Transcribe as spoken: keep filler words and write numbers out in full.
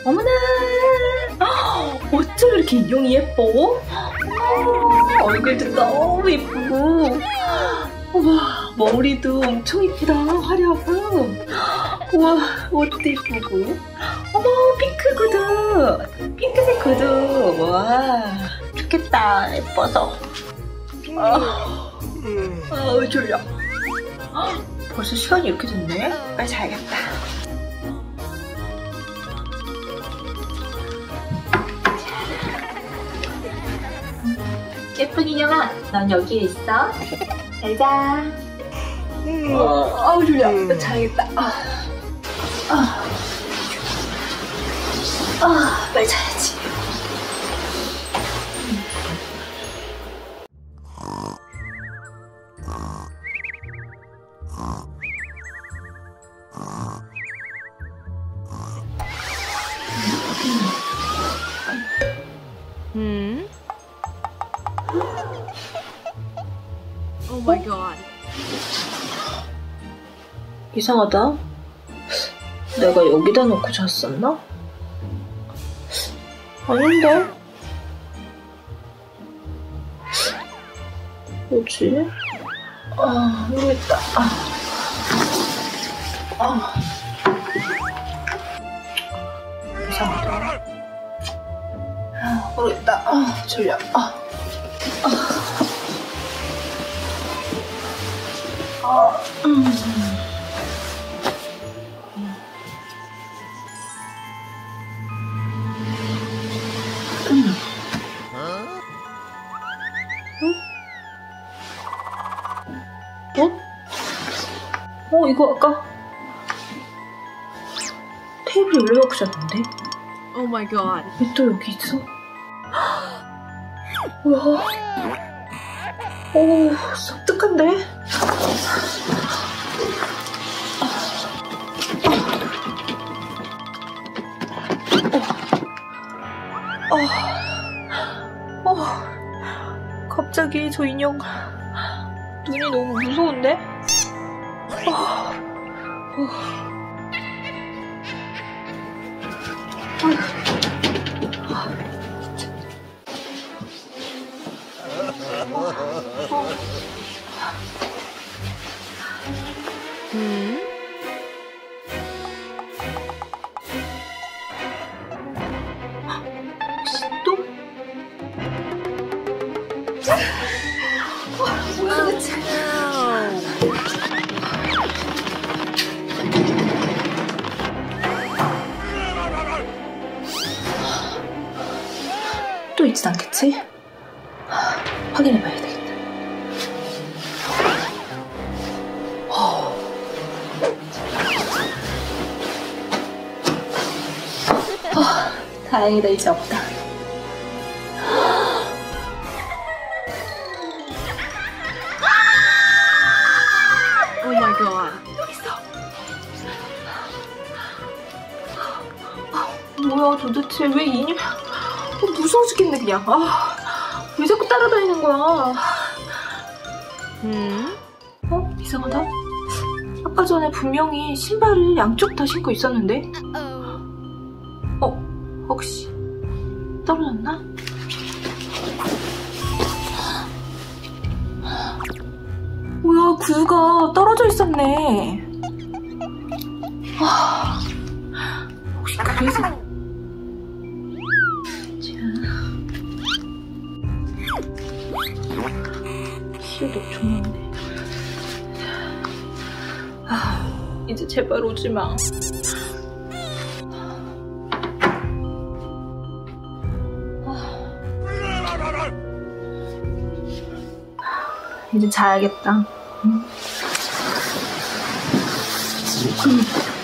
어머나! 어쩜 이렇게 인형이 예뻐? 어, 얼굴도 너무 예쁘고, 우와, 머리도 엄청 예쁘다, 화려하고. 우와, 옷도 예쁘고. 어머, 핑크 구두! 핑크색 구두! 와, 좋겠다, 예뻐서. 아, 아 졸려. 벌써 시간이 이렇게 됐네? 빨리 자야겠다. 예쁜 인형아, 넌 여기에 있어. 잘 자. 어, 아우 졸려. 자야겠다. 아, 아, 아, 빨리 자야지. 음? Oh my god. 이상하다. 내가 여기다 놓고 잤었나? 아닌데? 뭐지? 아, 모르겠다. 아. 아. 이상하다. 아, 모르겠다. 아, 졸려. 아. 아. 아, 음. 음. 응? 어? 어, 이거 아까 테이블 올려놓고 잤는데? Oh my god. 왜 또 여기 있어? 우와. 오, 섬뜩한데? 어, 어, 갑자기 저 인형 눈이 너무 무서운데? 어, 어. 음? 또? 뭐야 도대체? 또 있진 않겠지? 확인해봐야 되겠다. 어, 다행이다, 이제 없다. Oh my god. 여기 있어. 아, 뭐야 도대체 왜 인형? 어, 무서워 죽겠네 그냥. 아, 왜 자꾸 따라다니는 거야? 음? 어? 이상하다. 아까 전에 분명히 신발을 양쪽 다 신고 있었는데? 어? 혹시 떨어졌나? 뭐야, 구유가 떨어져 있었네. 아, 혹시 그래서? 자, 키도 엄청 많네. 아, 이제 제발 오지 마. 이제 자야겠다. 응. 응.